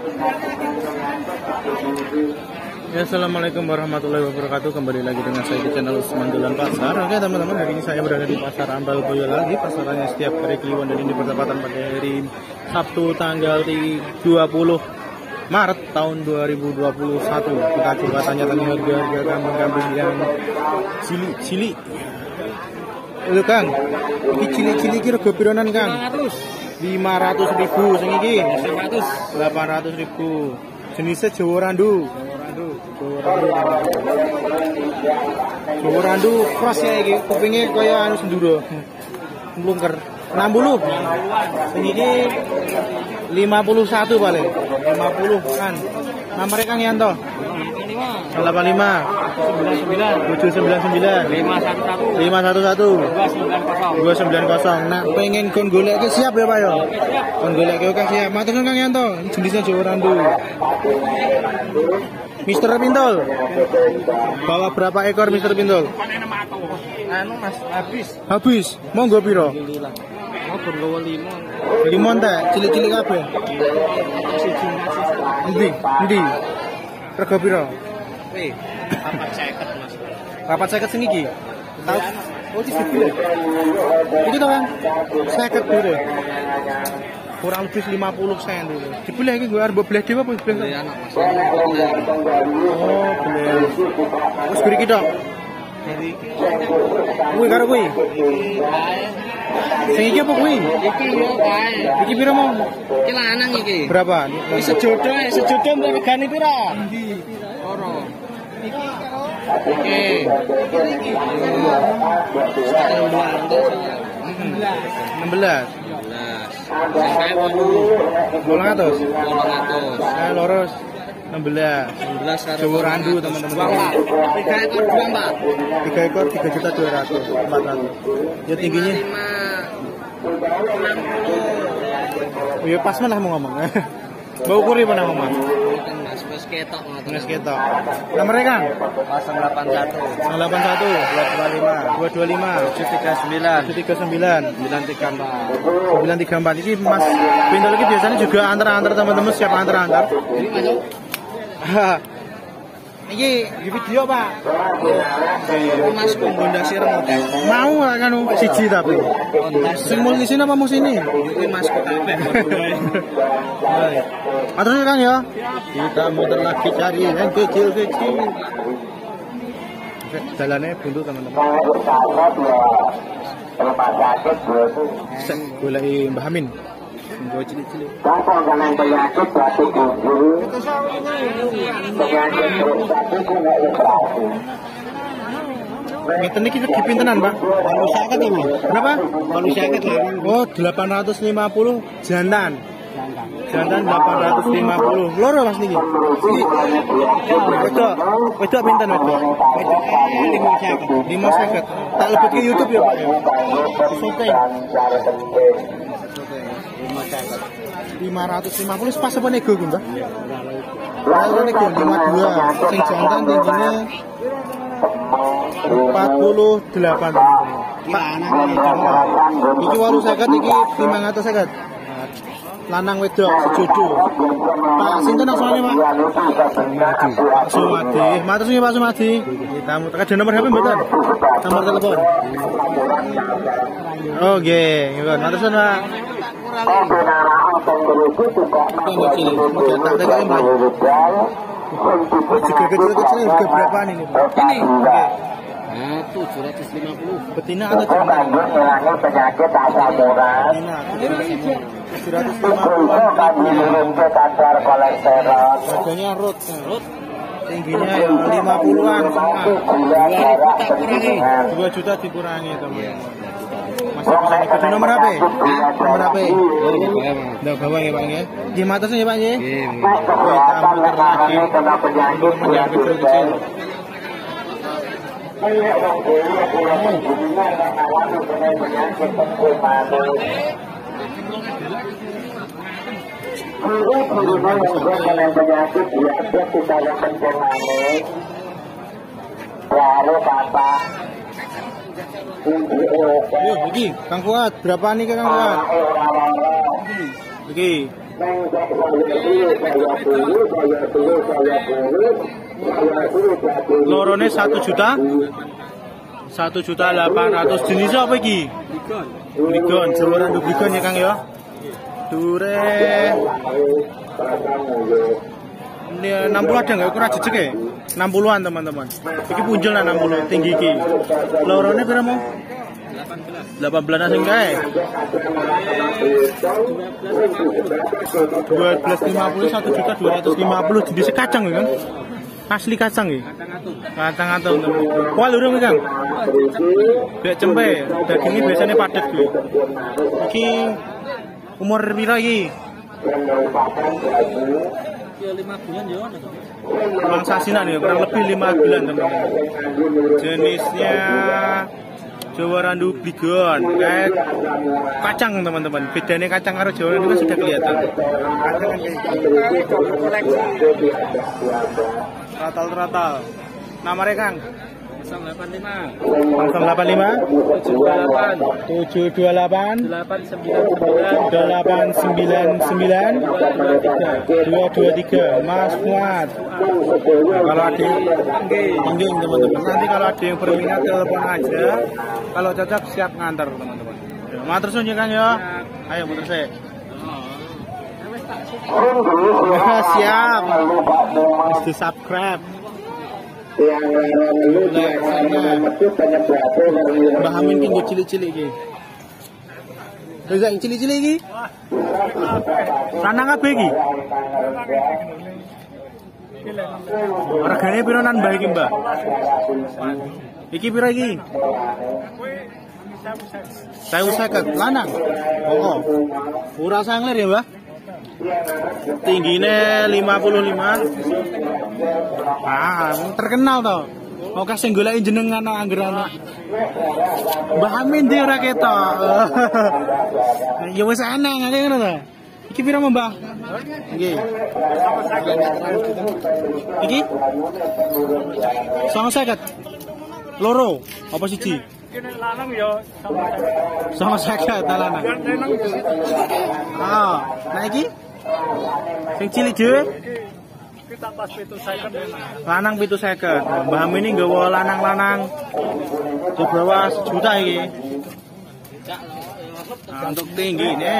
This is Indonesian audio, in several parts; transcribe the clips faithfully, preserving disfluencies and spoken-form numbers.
Ya, assalamualaikum warahmatullahi wabarakatuh. Kembali lagi dengan saya di channel Usman Dolan Pasar. Oke teman-teman, hari ini saya berada di pasar Ambal Boyo lagi. Pasarannya setiap hari Kliwon dan ini bertepatan pada hari Sabtu tanggal dua puluh Maret tahun dua ribu dua puluh satu. Kita coba tanya-tanya harga-harga kambing-kambing yang cilik-cilik. Itu Kang, ini cilik-cilik kira gopironan Kang? lima ratus ribu, sing iki delapan ratus ribu. Jenisnya Jawa Randu. Jawa Randu cross ya iki, kupingnya kaya anu senduro. Mlungker. enam puluh. Sing iki lima puluh satu paling. lima puluh kan. Nomornya Kang Yanto. delapan lima tujuh sembilan sembilan lima satu satu dua sembilan nol. Nah, pengen kon golek ke siap ya Pak yo. Kon golek ke oke siap. Matur nuwun Kang Yanto. Jenisnya Jawa Randu. Mister Pintol. Bawa berapa ekor Mister Pintol? Anu Mas, habis. Habis. Monggo piro? Mau bergawa lima. Limon teh, cilik-cilik kabeh. Endi? Endi? Rega piro? Weh, papat seket Mas. Papat seket sing iki. Tahu? Oh, iki sepuluh. Iki to Kang? seket piro? Kurang lebih lima puluh sen dulu. Dibeli iki gue arep belah dhewe apa belah? Iya anak Mas. Oh, belah. Wis guri iki tok. Kuwi karo kuwi. Sing iki apa kuwi? Iki yo kae. Iki piro mau? Iki lanang iki. Berapa? Iki sejodoh, sejodoh mbok regane piro? Endi? Loro. Iki karo Oke. enam belas. Saya mau Bolong atus. bolong atus. Saya loros enam belas. enam belas karo Jawa Randu teman-teman. Tiga ekor dua Mbak. Tiga ekor tiga juta dua ratus empat ratus. Ya tingginya. Oh ya pas mana mau ngomong. Bau kuri mana ngomong. Mas wis ketok ngoten. Nes ketok. Nomornya Kang? nol delapan satu delapan satu dua dua lima dua dua lima tujuh tiga sembilan tujuh tiga sembilan sembilan tiga empat. sembilan tiga empat. Ini Mas Pintol ini biasanya juga antar-antar teman-teman, siapa antar-antar? Ini masuk. Ini di video Pak. Mas kondasi remote. Mau nggak kan siji tapi. Simul di sini apa mau sini? Ini Mas kok kabeh. Atur Kang ya. Kita muter lagi cari yang kecil-kecil. Jalannya buntu teman-teman. Boleh Mbah Amin. Gue cilik-cilik. Ngeten iki dipintenan, Pak? Walu seket ini. Berapa? Walu seket larang. Oh, delapan ratus lima puluh jantan. Jantan delapan ratus lima puluh. Loro Mas niki. Wedok. Wedok pinten wedok? Wedok lima seket. lima seket. Tak lebet ke YouTube ya, Pak. Oke. lima ratus lima puluh pas apa nego ku, Mbak? Kalau nego lima puluh dua. Sing jantan tingginya empat puluh delapan. Pak, iki walu seket iki lima ratus seket. Lanang wedok sejodoh. Pak sinten asmane Pak? Pak Sumadi. Matur nuwun Pak Sumadi. Kita tekan nomor H P mboten? Nomor telepon. Oh nggih, nggih. Matur nuwun Pak. Tak tekan Pak. Juga kecil-kecil juga berapa nih Pak? Ini. Nah, tujuh ratus lima puluh. Betina atau jantan? Penyakit asam urat. Betina. tujuh ratus lima puluh. Harganya root. Root. Tingginya ya lima puluhan dua juta dikurangi teman. Masih bisa ikuti nomor H P? Nomor H P? Udah bawa ya Pak ya? Gimana sih ya Pak ya? Kita muter lagi teman-teman yang kecil-kecil. Yo, iki Kang Fuad, berapa nih Kang Fuad? Iki Lorone satu juta satu juta delapan ratus. Jenisnya apa iki? Bigon, Jawa Randu Bigon ya Kang ya. Dure ini enam puluh ada nggak? Kurang jejek ya? enam puluhan teman-teman. Iki punjul lah enam puluh tinggi iki. Lorone berapa mau? delapan belas asing kae. dua belas lima puluh satu juta dua ratus lima puluh jenis kacang ya kan? Asli kacang ya? Kacang atau wah lurung Kang. Bek cempe, dagingnya biasanya padat gue. Iki umur piro iki? lima bulan ya. Kurang sasinan ya, kurang lebih lima bulan teman-teman. Jenisnya Jawa Randu Bigon, kayak kacang teman-teman. Bedanya kacang karo Jawa Randu kan sudah kelihatan. Ratal-ratal. Nomornya Kang? nol delapan lima nol delapan lima tujuh dua delapan tujuh dua delapan delapan sembilan sembilan delapan sembilan sembilan dua tiga. dua dua tiga. Mas Fuad. Nah, kalau ada enggak teman-teman, nanti kalau ada yang berminat telepon aja. Kalau cocok siap ngantar teman-teman. Matur suwun ya Kang ya. Ayo muter saya. Ya, siap. Di subscribe. Mbah Amin ki nggo cilik-cilik iki. Lha sing cilik-cilik iki. Lanang kabeh iki. Regane piro nan Mbah iki, Mbah? Iki piro iki? Saya seket lanang. Oh. Ora sangler ya, Mbah? Tingginya lima puluh lima. Ah, terkenal toh. Mau kasih golek jenengan angger ana. Mbah Amin dia ora ketok. Ya wis aneh ngene ngono to. Iki pira Mbah? Nggih. Iki? Sama seket. Loro apa siji? Kene lanang ya Sama seket lanang. Ah, nah iki? Sing cilik dhewe? kita pas pitu second Lanang pitu seket. Mbah Amin ini nggawa lanang-lanang di bawah sejuta iki. Nah, untuk tinggi ini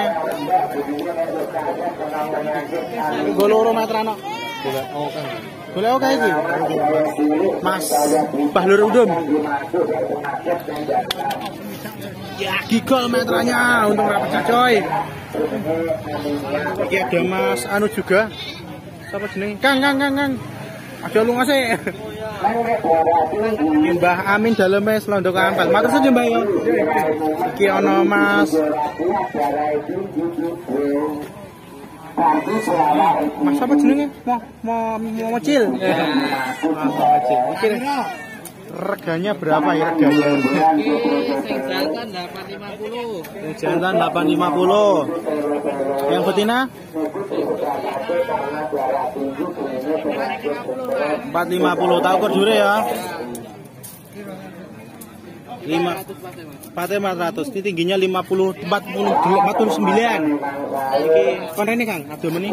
gue loro meter anak boleh oke iki Mas Bahlur Udum ya gigol meterannya untung rapat coy. Iki ada Mas Anu juga siapa jeneng Kang Kang Kang Kang ada lu ngasih Mbah Amin daleme Slondok Ampel. Matur suwun Mbah ya. Iki ana Mas Mas apa jenenge? Mau mau mau mocil. Mas mocil. Iki reganya berapa ya reganya? sing jantan delapan lima puluh. Yang jantan delapan lima puluh. Yang betina? empat lima puluh. Tahu kok jure ya? lima empat ratus. Ini tingginya lima puluh empat puluh empat puluh sembilan. Iki kon rene Kang, aduh meni.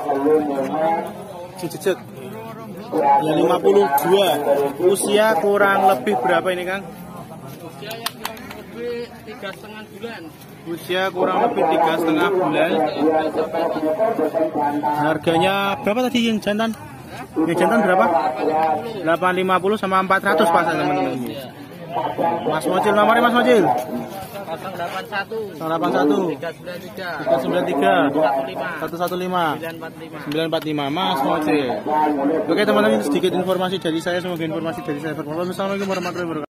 Jejeg. Ya lima puluh dua. Usia kurang lebih berapa ini Kang? Usia yang kurang lebih tiga setengah bulan. Usia kurang lebih tiga setengah bulan. Harganya berapa tadi yang jantan? Yang jantan berapa? delapan lima puluh sama empat ratus pas teman-teman. Mas Mocil nomornya Mas Mocil? nol delapan satu delapan satu tiga sembilan tiga tiga sembilan tiga satu satu lima satu lima sembilan empat lima sembilan empat lima. Mas Mocil. Oke teman-teman, sedikit informasi dari saya, semoga informasi dari saya bermanfaat. Assalamualaikum warahmatullahi wabarakatuh.